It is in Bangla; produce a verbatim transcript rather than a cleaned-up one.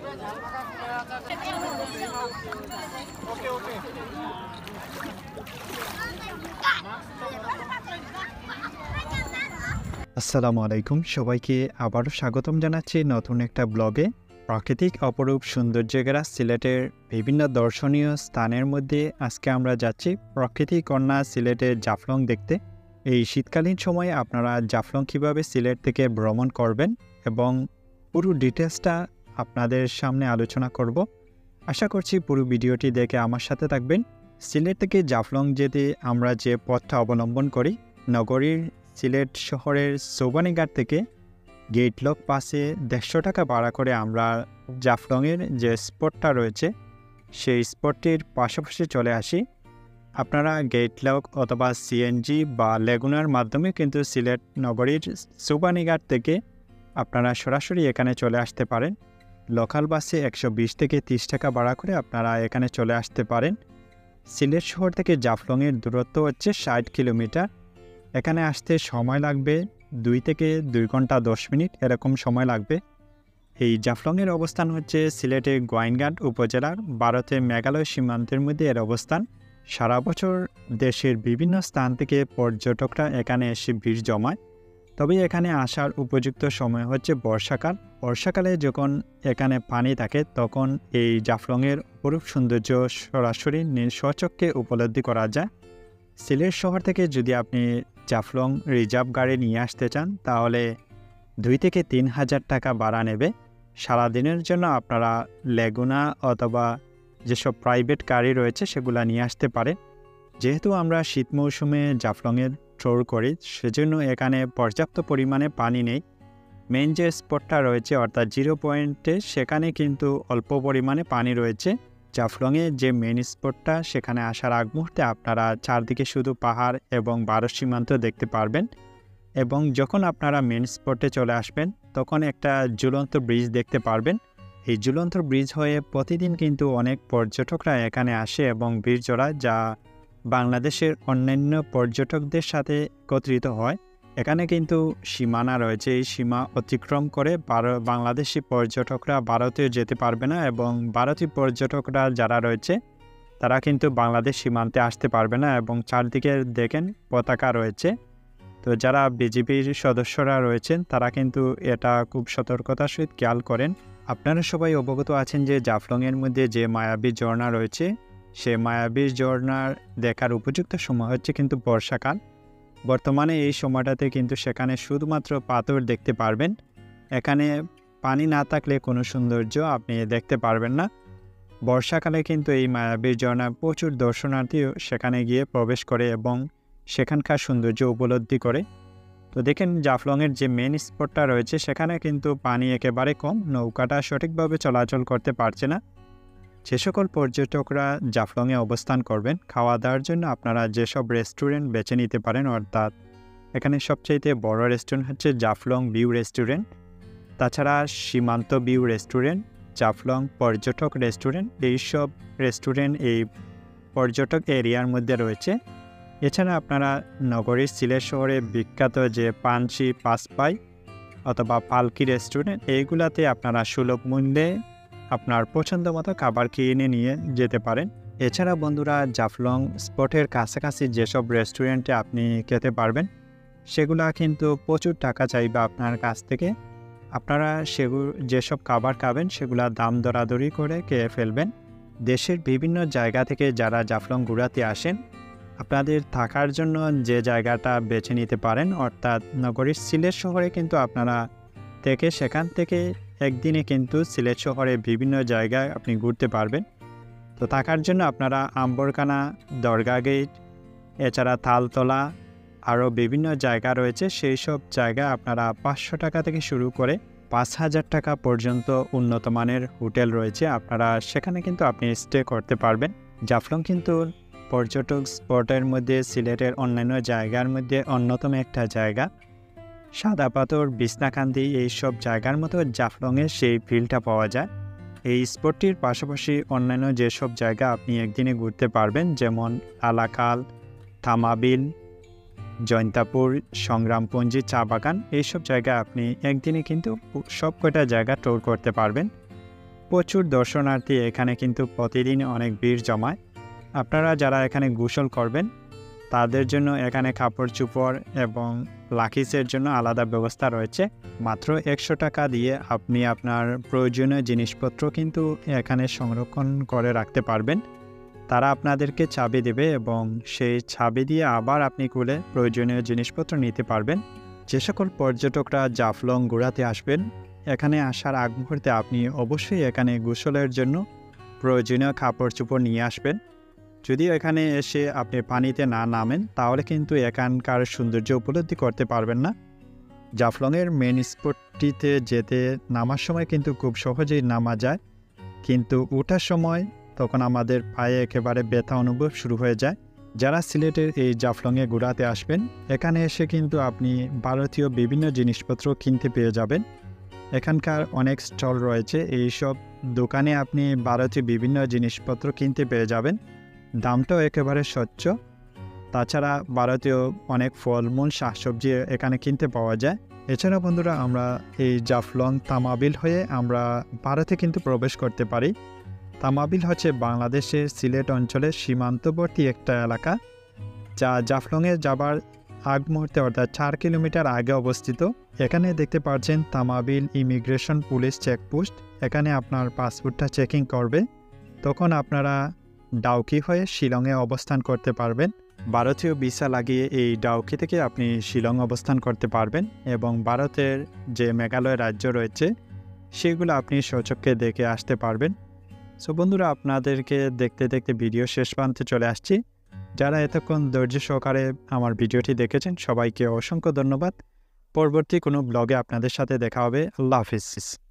আসসালামু আলাইকুম, সবাইকে আবারও স্বাগতম জানাচ্ছি নতুন একটা ব্লগে। প্রাকৃতিক অপরূপ সৌন্দর্যে ঘেরা সিলেটের বিভিন্ন দর্শনীয় স্থানের মধ্যে আজকে আমরা যাচ্ছি প্রাকৃতিক কন্যা সিলেটের জাফলং দেখতে। এই শীতকালীন সময়ে আপনারা জাফলং কীভাবে সিলেট থেকে ভ্রমণ করবেন এবং পুরো ডিটেলসটা আপনাদের সামনে আলোচনা করব। আশা করছি পুরো ভিডিওটি দেখে আমার সাথে থাকবেন। সিলেট থেকে জাফলং যেতে আমরা যে পথটা অবলম্বন করি, নগরীর সিলেট শহরের সোবানীঘাট থেকে গেটলক পাসে দেড়শো টাকা ভাড়া করে আমরা জাফলংয়ের যে স্পটটা রয়েছে সেই স্পটটির পাশাপাশি চলে আসি। আপনারা গেটলক অথবা সিএনজি বা লেগুনার মাধ্যমে কিন্তু সিলেট নগরীর সোবানীঘাট থেকে আপনারা সরাসরি এখানে চলে আসতে পারেন। লোকাল বাসে একশো বিশ থেকে তিরিশ টাকা ভাড়া করে আপনারা এখানে চলে আসতে পারেন। সিলেট শহর থেকে জাফলংয়ের দূরত্ব হচ্ছে ষাট কিলোমিটার। এখানে আসতে সময় লাগবে দুই থেকে দুই ঘন্টা দশ মিনিট এরকম সময় লাগবে। এই জাফলংয়ের অবস্থান হচ্ছে সিলেটের গোয়াইনঘাট উপজেলার ভারতের মেঘালয় সীমান্তের মধ্যে এর অবস্থান। সারা বছর দেশের বিভিন্ন স্থান থেকে পর্যটকরা এখানে এসে ভিড় জমায়, তবে এখানে আসার উপযুক্ত সময় হচ্ছে বর্ষাকাল। বর্ষাকালে যখন এখানে পানি থাকে তখন এই জাফলংয়ের অপরূপ সৌন্দর্য সরাসরি স্বচক্ষে উপলব্ধি করা যায়। সিলেট শহর থেকে যদি আপনি জাফলং রিজার্ভ গাড়ি নিয়ে আসতে চান তাহলে দুই থেকে তিন হাজার টাকা ভাড়া নেবে। সারাদিনের জন্য আপনারা লেগুনা অথবা যেসব প্রাইভেট গাড়ি রয়েছে সেগুলো নিয়ে আসতে পারে। যেহেতু আমরা শীত মৌসুমে জাফলংয়ের ট্যুর করি, সেজন্য এখানে পর্যাপ্ত পরিমাণে পানি নেই। মেন যে স্পটটা রয়েছে অর্থাৎ জিরো পয়েন্টে সেখানে কিন্তু অল্প পরিমাণে পানি রয়েছে। জাফলংয়ে যে মেন স্পটটা সেখানে আসার আগ মুহূর্তে আপনারা চারদিকে শুধু পাহাড় এবং ভারত সীমান্ত দেখতে পারবেন, এবং যখন আপনারা মেন স্পটে চলে আসবেন তখন একটা ঝুলন্ত ব্রিজ দেখতে পারবেন। এই ঝুলন্ত ব্রিজ হয়ে প্রতিদিন কিন্তু অনেক পর্যটকরা এখানে আসে এবং ভিড় জড়ায়, যা বাংলাদেশের অন্যান্য পর্যটকদের সাথে একত্রিত হয়। এখানে কিন্তু সীমানা রয়েছে, এই সীমা অতিক্রম করে বাংলাদেশি পর্যটকরা ভারতে যেতে পারবে না, এবং ভারতীয় পর্যটকরা যারা রয়েছে তারা কিন্তু বাংলাদেশ সীমান্তে আসতে পারবে না। এবং চারদিকে দেখেন পতাকা রয়েছে, তো যারা বিজিবির সদস্যরা রয়েছেন তারা কিন্তু এটা খুব সতর্কতার সহিত খেয়াল করেন। আপনারা সবাই অবগত আছেন যে জাফলংয়ের মধ্যে যে মায়াবি ঝর্ণা রয়েছে, সে মায়াবী ঝর্ণার দেখার উপযুক্ত সময় হচ্ছে কিন্তু বর্ষাকাল। বর্তমানে এই সময়টাতে কিন্তু সেখানে শুধুমাত্র পাথর দেখতে পারবেন। এখানে পানি না থাকলে কোনো সৌন্দর্য আপনি দেখতে পারবেন না। বর্ষাকালে কিন্তু এই মায়াবী ঝর্ণা প্রচুর দর্শনার্থীও সেখানে গিয়ে প্রবেশ করে এবং সেখানকার সৌন্দর্য উপলব্ধি করে। তো দেখেন জাফলংয়ের যে মেন স্পটটা রয়েছে সেখানে কিন্তু পানি একেবারে কম, নৌকাটা সঠিকভাবে চলাচল করতে পারছে না। যে সকল পর্যটকরা জাফলংয়ে অবস্থান করবেন, খাওয়া দাওয়ার জন্য আপনারা যেসব রেস্টুরেন্ট বেছে নিতে পারেন, অর্থাৎ এখানে সবচাইতে বড় রেস্টুরেন্ট হচ্ছে জাফলং ভিউ রেস্টুরেন্ট, তাছাড়া সীমান্ত ভিউ রেস্টুরেন্ট, জাফলং পর্যটক রেস্টুরেন্ট, এইসব রেস্টুরেন্ট এই পর্যটক এরিয়ার মধ্যে রয়েছে। এছাড়া আপনারা নগরীর সিলেট শহরে বিখ্যাত যে পাঞ্চি পাঁচপাই অথবা পালকি রেস্টুরেন্ট, এইগুলাতে আপনারা সুলভ মূল্যে আপনার পছন্দ মতো খাবার কিনে নিয়ে যেতে পারেন। এছাড়া বন্ধুরা, জাফলং স্পটের কাছাকাছি যেসব রেস্টুরেন্টে আপনি খেতে পারবেন সেগুলা কিন্তু প্রচুর টাকা চাইবে আপনার কাছ থেকে। আপনারা সেগুলো যেসব খাবার খাবেন সেগুলা দাম দরাদরি করে খেয়ে ফেলবেন। দেশের বিভিন্ন জায়গা থেকে যারা জাফলং ঘুরাতে আসেন, আপনাদের থাকার জন্য যে জায়গাটা বেছে নিতে পারেন, অর্থাৎ নগরীর সিলেট শহরে কিন্তু আপনারা থেকে সেখান থেকে একদিনে কিন্তু সিলেট শহরে বিভিন্ন জায়গায় আপনি ঘুরতে পারবেন। তো থাকার জন্য আপনারা আম্বরখানা, দরগা গেট, এছাড়া তালতলা আরও বিভিন্ন জায়গা রয়েছে, সেই সব জায়গায় আপনারা পাঁচশো টাকা থেকে শুরু করে পাঁচ হাজার টাকা পর্যন্ত উন্নত মানের হোটেল রয়েছে, আপনারা সেখানে কিন্তু আপনি স্টে করতে পারবেন। জাফলং কিন্তু পর্যটক স্পটের মধ্যে সিলেটের অন্যান্য জায়গার মধ্যে অন্যতম একটা জায়গা। সাদা পাথর, বিছনাকান্দি এইসব জায়গার মতো জাফলংয়ে সেই ফিলটা পাওয়া যায়। এই স্পটটির পাশাপাশি অন্যান্য যেসব জায়গা আপনি একদিনে ঘুরতে পারবেন, যেমন আলাকাল, তামাবিল, জৈন্তাপুর, সংগ্রামপুঞ্জি, চা বাগান, এইসব জায়গা আপনি একদিনে কিন্তু সব কয়টা জায়গা ট্যুর করতে পারবেন। প্রচুর দর্শনার্থী এখানে কিন্তু প্রতিদিন অনেক ভিড় জমায়। আপনারা যারা এখানে গোসল করবেন তাদের জন্য এখানে কাপড় চোপড় এবং লাকিজের জন্য আলাদা ব্যবস্থা রয়েছে। মাত্র একশো টাকা দিয়ে আপনি আপনার প্রয়োজনীয় জিনিসপত্র কিন্তু এখানে সংরক্ষণ করে রাখতে পারবেন। তারা আপনাদেরকে চাবি দেবে এবং সেই চাবি দিয়ে আবার আপনি খুলে প্রয়োজনীয় জিনিসপত্র নিতে পারবেন। যে সকল পর্যটকরা জাফলং ঘোরাতে আসবেন, এখানে আসার আগ মুহূর্তে আপনি অবশ্যই এখানে গোসলের জন্য প্রয়োজনীয় কাপড় চোপড় নিয়ে আসবেন। যদি এখানে এসে আপনি পানিতে না নামেন তাহলে কিন্তু এখানকার সৌন্দর্য উপলব্ধি করতে পারবেন না। জাফলংয়ের মেন স্পটটিতে যেতে নামার সময় কিন্তু খুব সহজেই নামা যায়, কিন্তু ওঠার সময় তখন আমাদের পায়ে একেবারে ব্যথা অনুভব শুরু হয়ে যায়। যারা সিলেটের এই জাফলংয়ে ঘোরাতে আসবেন, এখানে এসে কিন্তু আপনি ভারতীয় বিভিন্ন জিনিসপত্র কিনতে পেয়ে যাবেন। এখানকার অনেক স্টল রয়েছে, এই সব দোকানে আপনি ভারতীয় বিভিন্ন জিনিসপত্র কিনতে পেয়ে যাবেন। দামটাও একেবারে স্বচ্ছ। তাছাড়া ভারতীয় অনেক ফলমূল শাকসবজি এখানে কিনতে পাওয়া যায়। এছাড়া বন্ধুরা, আমরা এই জাফলং তামাবিল হয়ে আমরা ভারতে কিন্তু প্রবেশ করতে পারি। তামাবিল হচ্ছে বাংলাদেশের সিলেট অঞ্চলের সীমান্তবর্তী একটা এলাকা, যা জাফলংয়ে যাবার আগ মুহূর্তে অর্থাৎ চার কিলোমিটার আগে অবস্থিত। এখানে দেখতে পাচ্ছেন তামাবিল ইমিগ্রেশন পুলিশ চেকপোস্ট। এখানে আপনার পাসপোর্টটা চেকিং করবে, তখন আপনারা ডাউকি হয়ে শিলংয়ে অবস্থান করতে পারবেন। ভারতীয় ভিসা লাগিয়ে এই ডাউকি থেকে আপনি শিলং অবস্থান করতে পারবেন এবং ভারতের যে মেঘালয় রাজ্য রয়েছে সেগুলো আপনি স্বচক্ষে দেখে আসতে পারবেন। সো বন্ধুরা, আপনাদেরকে দেখতে দেখতে ভিডিও শেষ প্রান্তে চলে আসছি। যারা এতক্ষণ ধৈর্য সহকারে আমার ভিডিওটি দেখেছেন সবাইকে অসংখ্য ধন্যবাদ। পরবর্তী কোনো ব্লগে আপনাদের সাথে দেখা হবে। আল্লাহ হাফিজ।